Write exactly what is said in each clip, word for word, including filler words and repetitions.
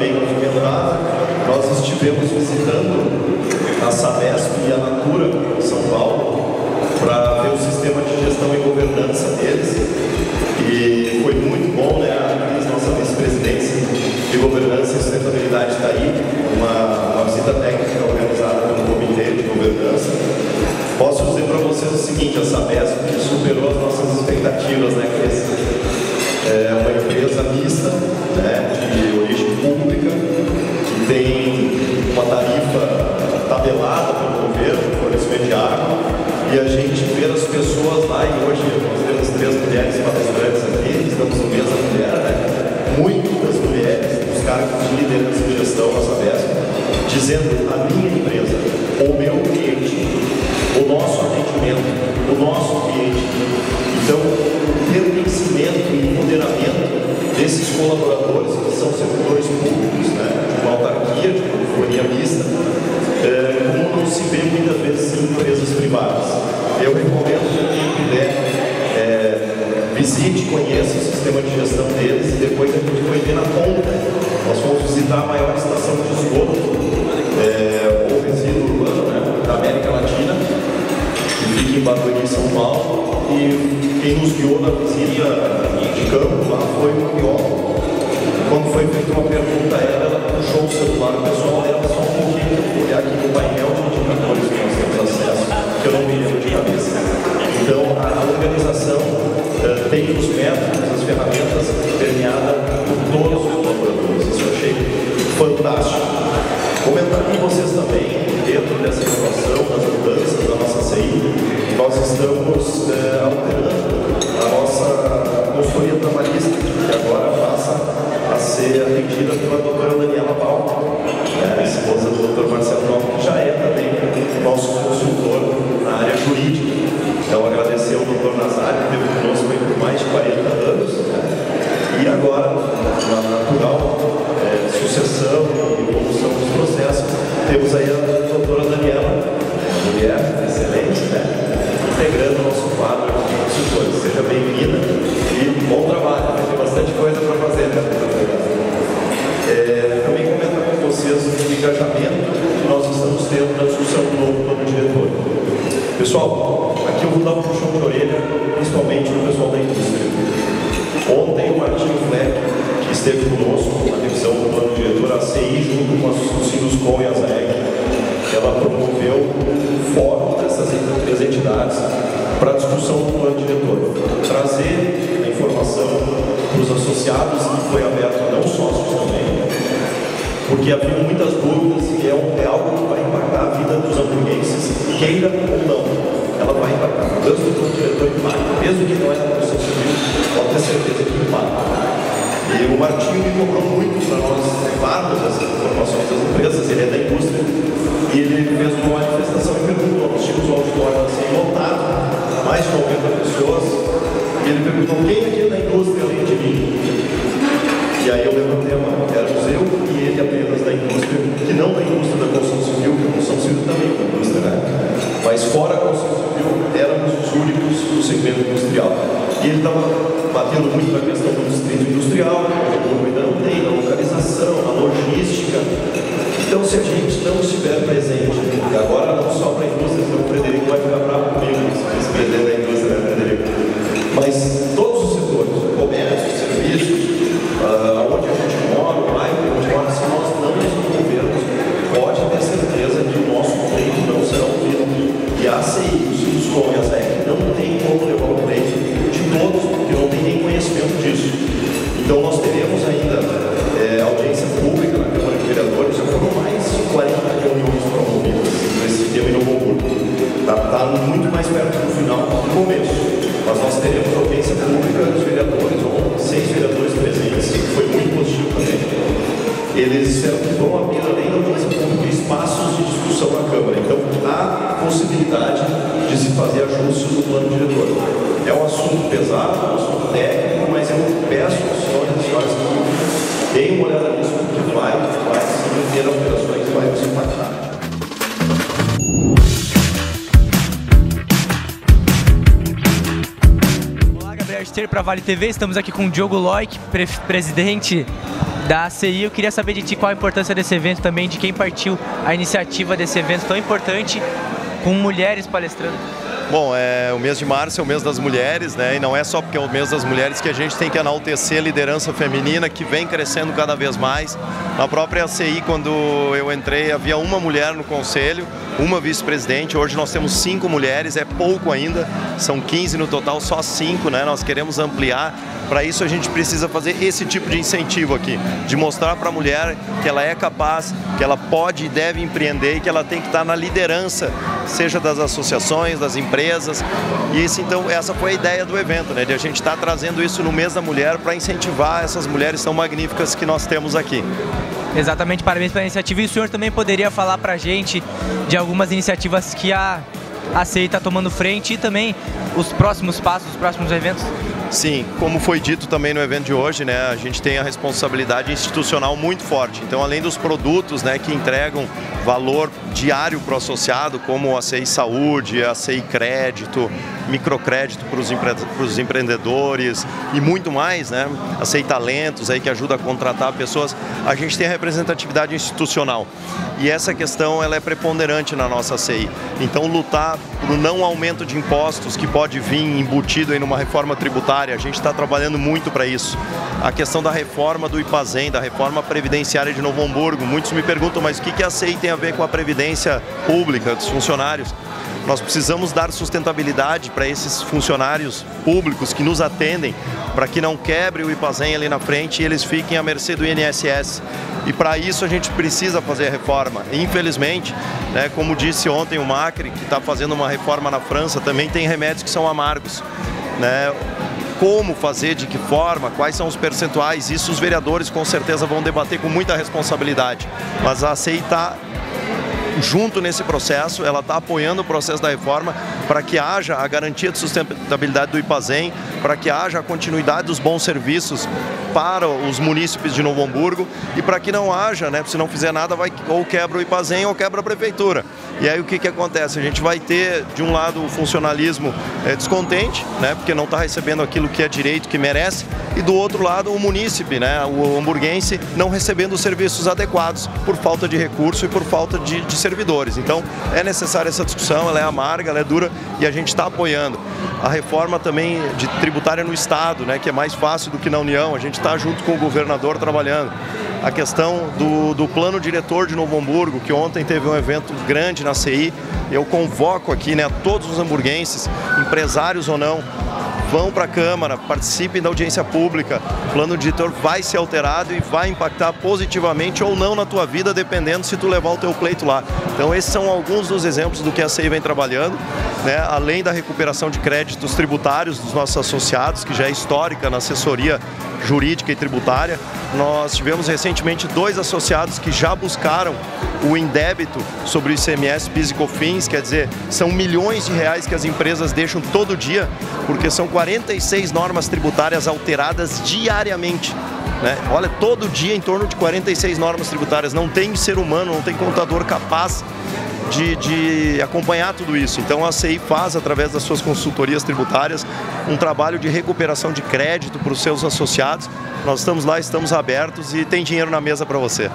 também não fiquem lá, nós estivemos visitando a Sabesp e a Natura em São Paulo para ver o sistema de gestão e governança deles. E foi muito bom, né? A Cris, nossa vice-presidência de governança e sustentabilidade, está aí, uma, uma visita técnica organizada pelo Comitê de Governança. Posso dizer para vocês o seguinte: a Sabesp superou as nossas expectativas, né, Cris? É uma empresa mista, né, de origem pública, que tem uma tarifa tabelada pelo governo, fornecimento de água, e a gente vê as pessoas lá, e hoje nós temos três mulheres palestrantes aqui, estamos no mês da mulher, né? Muitas mulheres, os cargos de liderança e gestão da Sabesp, dizendo: a minha empresa, o meu cliente, o nosso atendimento, o nosso cliente. Então, o pertencimento e empoderamento desses colaboradores, que são servidores públicos, né, de uma autarquia, de uma companhia mista, é, como não se vê muitas vezes em empresas privadas. Eu recomendo que quem puder é, visite, conheça o sistema de gestão deles, e depois a gente vai ver na ponta. Nós vamos visitar a maior estação de esgoto é, ou resíduo urbano, né, da América Latina, que fica em Barueri, São Paulo. E quem nos guiou na visita de campo lá foi uma bióloga. Quando foi feita uma pergunta a ela, ela puxou o celular pessoal dela só um pouquinho, olhar aqui no painel de indicadores que nós temos acesso, que eu não me lembro de cabeça. Então, a, a organização uh, tem os métodos, as ferramentas permeadas por todos os colaboradores. Isso eu achei fantástico. Comentar com vocês também, dentro dessa inovação, das mudanças da nossa C I, nós estamos eh, alterando a nossa consultoria trabalhista, que agora passa a ser atendida pela doutora Daniela Balco, né, esposa do doutor Marcelo Balco, que já é também nosso consultor na área jurídica. Então, agradecer ao doutor Nazário, que esteve conosco por mais de quarenta anos, né, e agora, na natural é, sucessão e evolução dos processos, temos aí a doutora Daniela, mulher excelente, né, integrando o nosso quadro de consultores. Seja bem-vinda e bom trabalho, tem bastante coisa para fazer, né? É, também comentar com vocês o engajamento que nós estamos tendo na discussão do novo plano diretor. Pessoal, aqui eu vou dar um puxão de orelha, principalmente no pessoal da indústria. Ontem o Martinho Fleck, que esteve conosco na revisão do plano diretor, a C I, junto com os Sinuscom e a ZAEG, ela promoveu um fórum dessas três entidades para a discussão do plano diretor. Trazer a informação para os associados, que foi aberto a não sócios também, porque havia muitas dúvidas e é, um, é algo que vai impactar a vida dos hamburguenses, queira ou não. Ela vai impactar. A mudança do plano diretor impacta, mesmo que não é na construção civil, pode ter certeza que impacta. E o Martinho me cobrou muito para nós levarmos essas informações das empresas, ele é da indústria, e ele fez uma manifestação e perguntou: nós tínhamos um auditório assim lotado, mais de noventa pessoas, e ele perguntou: quem aqui é da indústria além de mim? E aí eu levantei a mão, éramos eu e ele apenas da indústria, que não da indústria da construção civil, que a construção civil também é indústria, né? Mas fora a construção civil, éramos os únicos do segmento industrial. E ele estava batendo muito na questão do distrito industrial, que ainda não tem, na localização, na logística. Então, se a gente não estiver presente, e agora não só para a indústria, senão o Frederico vai ficar bravo comigo, se vice-presidente da indústria, né, Frederico? Mas todos os setores, comércio, serviços, uh, onde a gente mora, o bairro onde a gente mora, se nós não nos envolvermos, pode ter certeza que o nosso pleito não será ouvido. E a C I, os Sinuscom e a ZAEG não tem como levar o pleito de todos, porque não tem nem conhecimento disso. Então nós teremos ainda é, audiência pública na Câmara de Vereadores, já foram mais de quarenta reuniões promovidas nesse tema em Novo Hamburgo. Está tá muito mais perto do final do começo. Mas nós teremos audiência pública dos vereadores, ou seis vereadores presentes, que foi muito positivo também. Eles vão abrir, além da audiência pública, espaços de discussão na Câmara. Então há possibilidade de se fazer ajustes no plano diretor. É um assunto pesado, é um assunto técnico, mas eu peço aos senhores e senhoras que deem uma olhada nisso, porque vai, vai sim ter alterações e vai nos impactar. Olá, Gabriel, torcer para a Vale T V. Estamos aqui com o Diogo Loic, pre presidente da A C I. Eu queria saber de ti qual a importância desse evento também, de quem partiu a iniciativa desse evento tão importante, com mulheres palestrando. Bom, é, o mês de março é o mês das mulheres, né? E não é só porque é o mês das mulheres que a gente tem que enaltecer a liderança feminina, que vem crescendo cada vez mais. Na própria A C I, quando eu entrei, havia uma mulher no conselho, uma vice-presidente. Hoje nós temos cinco mulheres, é pouco ainda, são quinze no total, só cinco, né? Nós queremos ampliar. Para isso a gente precisa fazer esse tipo de incentivo aqui, de mostrar para a mulher que ela é capaz, que ela pode e deve empreender e que ela tem que estar na liderança, seja das associações, das empresas. E isso, então, essa foi a ideia do evento, né? De a gente estar trazendo isso no mês da mulher para incentivar essas mulheres tão magníficas que nós temos aqui. Exatamente, parabéns pela iniciativa. E o senhor também poderia falar para a gente de algumas iniciativas que a A C I está tomando frente e também os próximos passos, os próximos eventos? Sim, como foi dito também no evento de hoje, né, a gente tem a responsabilidade institucional muito forte. Então, além dos produtos, né, que entregam valor diário para o associado, como a A C I Saúde, a A C I Crédito, microcrédito para os empre para empreendedores e muito mais, né, a C I Talentos, aí, que ajuda a contratar pessoas, a gente tem a representatividade institucional. E essa questão ela é preponderante na nossa A C I. Então, lutar por um não aumento de impostos que pode vir embutido em uma reforma tributária, a gente está trabalhando muito para isso. A questão da reforma do IPAZEM, da reforma previdenciária de Novo Hamburgo. Muitos me perguntam, mas o que a A C I tem a ver com a previdência pública dos funcionários? Nós precisamos dar sustentabilidade para esses funcionários públicos que nos atendem, para que não quebre o IPAZEM ali na frente e eles fiquem à mercê do I N S S. E para isso a gente precisa fazer a reforma. Infelizmente, né, como disse ontem o Macri, que está fazendo uma reforma na França, também tem remédios que são amargos, né? Como fazer, de que forma, quais são os percentuais, isso os vereadores com certeza vão debater com muita responsabilidade. Mas a A C I está junto nesse processo, ela está apoiando o processo da reforma para que haja a garantia de sustentabilidade do IPAZEM, para que haja a continuidade dos bons serviços para os munícipes de Novo Hamburgo e para que não haja, né, se não fizer nada, vai ou quebra o IPAZEM ou quebra a prefeitura. E aí o que que acontece? A gente vai ter, de um lado, o funcionalismo é, descontente, né, porque não está recebendo aquilo que é direito, que merece, e do outro lado o munícipe, né, o hamburguense, não recebendo os serviços adequados por falta de recurso e por falta de, de servidores. Então é necessária essa discussão, ela é amarga, ela é dura e a gente está apoiando. A reforma também de tributária no Estado, né, que é mais fácil do que na União, a gente está junto com o governador trabalhando. A questão do, do plano diretor de Novo Hamburgo, que ontem teve um evento grande na C I, eu convoco aqui, né, todos os hamburguenses, empresários ou não, vão para a Câmara, participem da audiência pública. O plano diretor vai ser alterado e vai impactar positivamente ou não na tua vida, dependendo se tu levar o teu pleito lá. Então esses são alguns dos exemplos do que a C I vem trabalhando, né? Além da recuperação de créditos tributários dos nossos associados, que já é histórica na assessoria jurídica e tributária. Nós tivemos recentemente dois associados que já buscaram o indébito sobre o I C M S, PIS e COFINS, quer dizer, são milhões de reais que as empresas deixam todo dia, porque são quarenta e seis normas tributárias alteradas diariamente. Né? Olha, todo dia em torno de quarenta e seis normas tributárias. Não tem ser humano, não tem contador capaz de, de acompanhar tudo isso. Então a C I faz, através das suas consultorias tributárias, um trabalho de recuperação de crédito para os seus associados. Nós estamos lá, estamos abertos e tem dinheiro na mesa para você.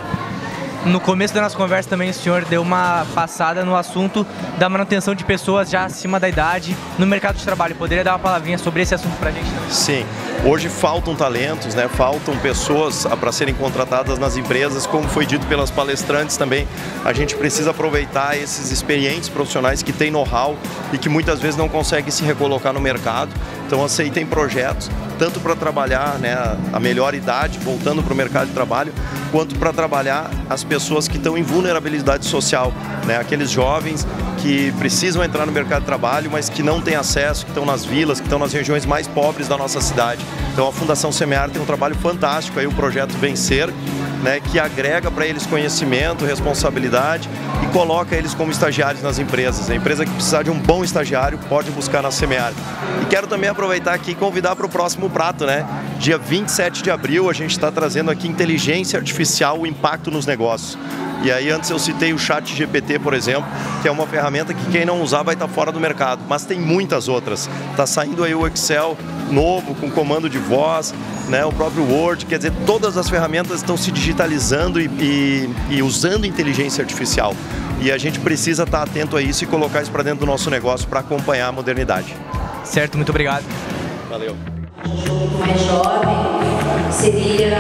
No começo da nossa conversa também o senhor deu uma passada no assunto da manutenção de pessoas já acima da idade no mercado de trabalho. Poderia dar uma palavrinha sobre esse assunto para a gente também? Sim. Hoje faltam talentos, né? Faltam pessoas para serem contratadas nas empresas, como foi dito pelas palestrantes também. A gente precisa aproveitar esses experientes profissionais que têm know-how e que muitas vezes não conseguem se recolocar no mercado. Então a C I tem projetos, tanto para trabalhar, né, a melhor idade, voltando para o mercado de trabalho, quanto para trabalhar as pessoas que estão em vulnerabilidade social, né, aqueles jovens que precisam entrar no mercado de trabalho, mas que não têm acesso, que estão nas vilas, que estão nas regiões mais pobres da nossa cidade. Então a Fundação Semear tem um trabalho fantástico, aí o projeto Vencer, né, que agrega para eles conhecimento, responsabilidade e coloca eles como estagiários nas empresas. A empresa que precisar de um bom estagiário pode buscar na Semear. E quero também aproveitar aqui e convidar para o próximo prato, né? Dia vinte e sete de abril a gente está trazendo aqui inteligência artificial, o impacto nos negócios. E aí antes eu citei o Chat G P T, por exemplo, que é uma ferramenta que quem não usar vai estar fora do mercado, mas tem muitas outras. Está saindo aí o Excel, novo, com comando de voz, né, o próprio Word, quer dizer, todas as ferramentas estão se digitalizando e, e, e usando inteligência artificial. E a gente precisa estar atento a isso e colocar isso para dentro do nosso negócio para acompanhar a modernidade. Certo, muito obrigado. Valeu. Um mais jovem seria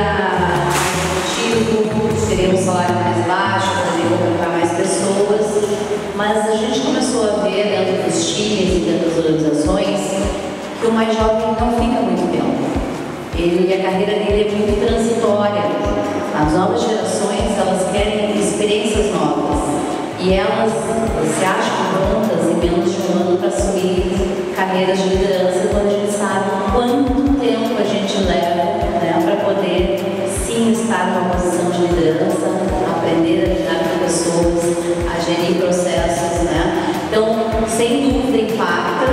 ativo, seria um salário mais baixo, poderia contratar mais pessoas, mas a gente começou a ver dentro dos times e dentro das organizações que o mais jovem não fica muito tempo. Ele, a carreira dele é muito transitória. As novas gerações, elas querem experiências novas e elas se acham prontas em menos de um ano para assumir carreiras de liderança, quando a gente sabe quanto tempo a gente leva, né, para poder sim estar numa posição de liderança, aprender a lidar com pessoas, a gerir processos, né? Então, sem dúvida impacta,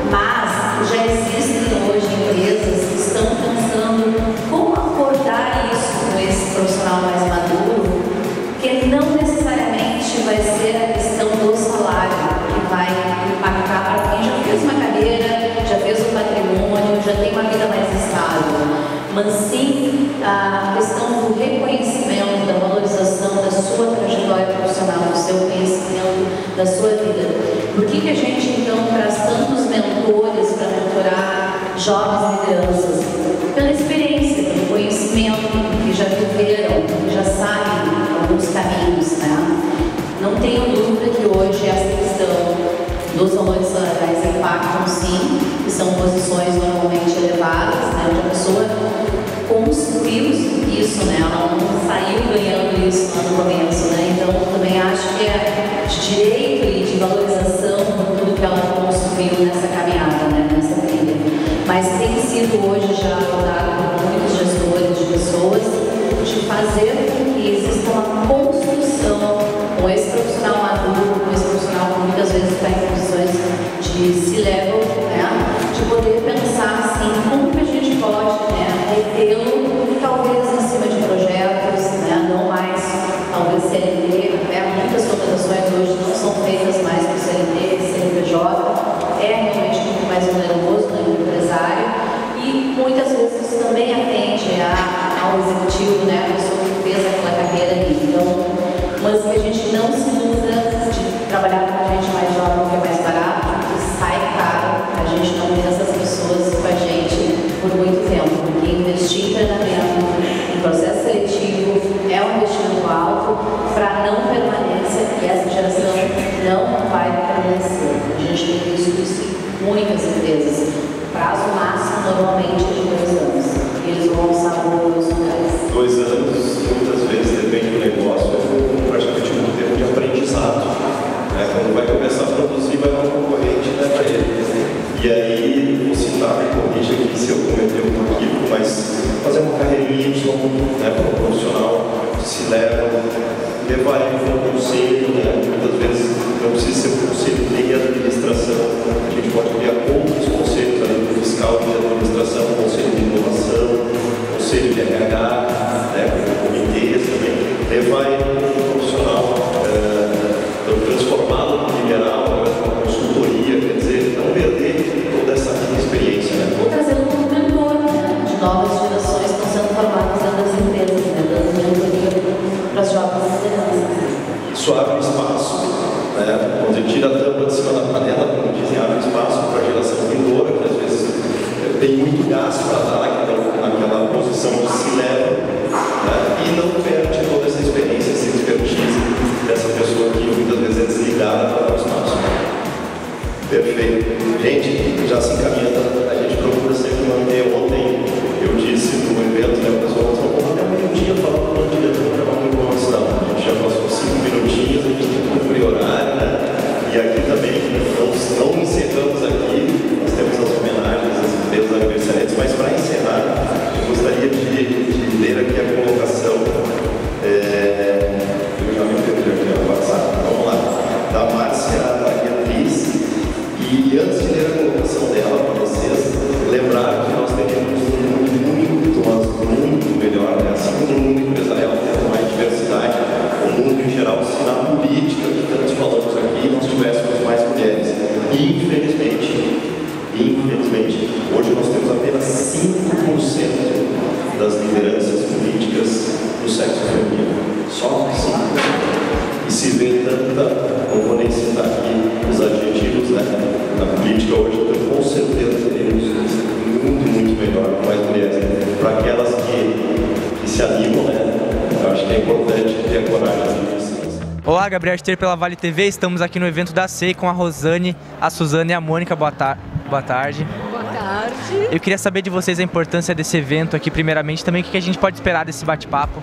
mas já existem hoje empresas que estão pensando como acordar isso com esse profissional mais maduro, que não necessariamente vai ser a questão do salário que vai impactar para quem já fez uma carreira, já fez um patrimônio, já tem uma vida mais estável, mas sim a questão do reconhecimento, da valorização da sua trajetória profissional, do seu conhecimento, da sua vida. Por que que a gente então traz tantos mentores para mentorar jovens lideranças? Pela experiência, pelo conhecimento, que já viveram, que já sabem alguns caminhos, né? Não tenho dúvida que hoje essa questão dos valores salariais impactam sim, que são posições normalmente elevadas, né? Onde a pessoa construiu isso, né? Ela não saiu ganhando isso no começo, né? Então, também acho que é de direito e de valorização por tudo que ela construiu nessa caminhada, né? Nessa trilha. Mas tem sido hoje já abordado por muitos gestores de pessoas de fazer com que exista uma construção com esse profissional maduro, com esse profissional que muitas vezes está em posições de C-level, né? De poder pensar assim, como que a gente pode, né, retê-lo, talvez em cima de projetos, né, não mais, talvez C L T, né, muitas contratações hoje não são feitas mais por C L T, C N P J, é realmente muito mais oneroso, né, do empresário, e muitas vezes isso também atende a, ao executivo, né, a pessoa que fez aquela carreira ali. Então, mas que a gente não se iluda de trabalhar com a gente mais jovem, que é mais barato, que sai caro, a gente não tem essas pessoas com a gente por muito tempo, porque investir em treinamento, em processo seletivo, é um investimento alto para não permanência, e essa geração não vai permanecer. A gente tem visto isso em muitas empresas. O prazo máximo normalmente é de dois anos. Eles vão alçar outros lugares. Dois anos, muitas vezes, depende do negócio, é praticamente um tempo de aprendizado. Né? Quando vai começar a produzir, vai dar um concorrente, né, para ele. E aí, vou citar, me corrija aqui se eu cometer um equívoco, mas fazer uma carreirinha Y, né, para um profissional que se leva, levar ele para um conselho, né? Muitas vezes não precisa ser um conselho de administração, a gente pode criar outros conselhos ali do fiscal de administração, conselho de inovação, conselho de R H, né, comitês também, levar ele para um profissional, é, transformá-lo em liberal, uma consultoria, quer dizer, não perder toda essa experiência. Né? Vou trazer um mentor, né, de novas gerações que estão sendo formadas dentro das empresas, né, dando mentoria para as jovens lideranças. Isso abre espaço, né? Quando a gente tira a tampa de cima da panela, como dizem, abre espaço para a geração vindoura, que às vezes tem muito gasto para dar naquela, naquela posição que se leva, né? E não perde toda essa experiência, essa expertise dessa pessoa que muitas vezes é desligada para o espaço. Perfeito. Gente, já se encaminhando, a gente procura sempre manter. Ontem eu disse no evento, né, o pessoal falou, vamos até meio dia falando com o diretor para uma informação. A gente já passou cinco minutinhos, a gente tem que cumprir horário, né? E aqui também, não, não encerramos aqui, nós temos as homenagens às empresas aniversariantes, mas para encerrar, eu gostaria de, de ler aqui a colocação, é, eu já me perdi aqui no WhatsApp, vamos lá, da Márcia Beatriz. E antes de ler a colocação dela para vocês, lembrar que nós temos um mundo muito, mas muito melhor, né? Assim como o mundo empresarial tem mais diversidade, o mundo em geral, se na política que tantos falamos aqui, nós tivéssemos mais mulheres. E infelizmente, E, infelizmente, hoje nós temos apenas cinco por cento das lideranças políticas do sexo feminino. Só cinco por cento. E se vê tanta, não vou nem citar aqui os adjetivos, né? Na política hoje, então, com certeza teremos muito, muito melhor com as mulheres. Para aquelas que, que se animam, né? Eu acho que é importante ter a coragem disso. Olá, Gabriel Esteiro pela Vale T V, estamos aqui no evento da C E I com a Rosane, a Suzana e a Mônica. Boa, tar boa tarde. Boa tarde. Eu queria saber de vocês a importância desse evento aqui, primeiramente, também o que a gente pode esperar desse bate-papo.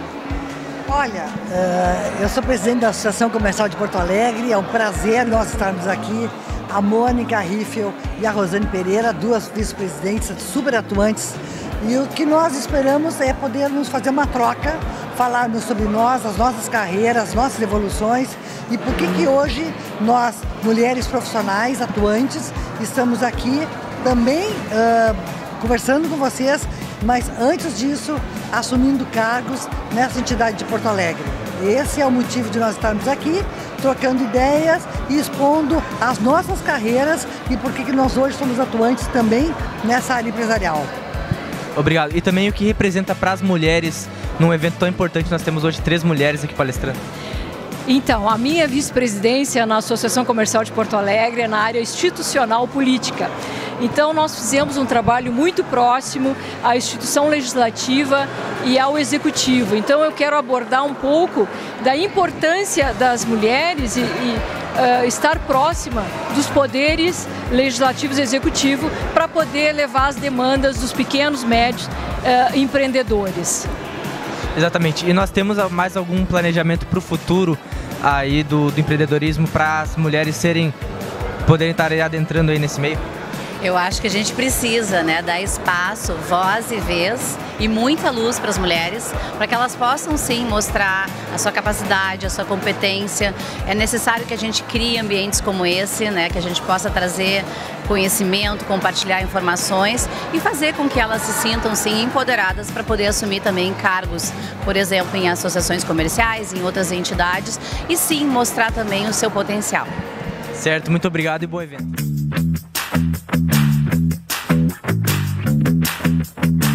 Olha, uh, eu sou presidente da Associação Comercial de Porto Alegre, é um prazer nós estarmos aqui, a Mônica Riffel e a Rosane Pereira, duas vice-presidentes super atuantes, e o que nós esperamos é podermos fazer uma troca, falarmos sobre nós, as nossas carreiras, as nossas evoluções e por que que hoje nós, mulheres profissionais atuantes, estamos aqui também uh, conversando com vocês, mas antes disso, assumindo cargos nessa entidade de Porto Alegre. Esse é o motivo de nós estarmos aqui, trocando ideias e expondo as nossas carreiras e por que que nós hoje somos atuantes também nessa área empresarial. Obrigado. E também o que representa para as mulheres num evento tão importante, nós temos hoje três mulheres aqui palestrando. Então, a minha vice-presidência na Associação Comercial de Porto Alegre é na área institucional política. Então, nós fizemos um trabalho muito próximo à instituição legislativa e ao executivo. Então, eu quero abordar um pouco da importância das mulheres e, e uh, estar próxima dos poderes legislativos e executivo para poder levar as demandas dos pequenos, médios uh, empreendedores. Exatamente. E nós temos mais algum planejamento para o futuro aí do, do empreendedorismo para as mulheres serem, poderem estar adentrando aí nesse meio? Eu acho que a gente precisa, né, dar espaço, voz e vez e muita luz para as mulheres, para que elas possam sim mostrar a sua capacidade, a sua competência. É necessário que a gente crie ambientes como esse, né, que a gente possa trazer conhecimento, compartilhar informações e fazer com que elas se sintam sim empoderadas para poder assumir também cargos, por exemplo, em associações comerciais, em outras entidades e sim mostrar também o seu potencial. Certo, muito obrigado e bom evento.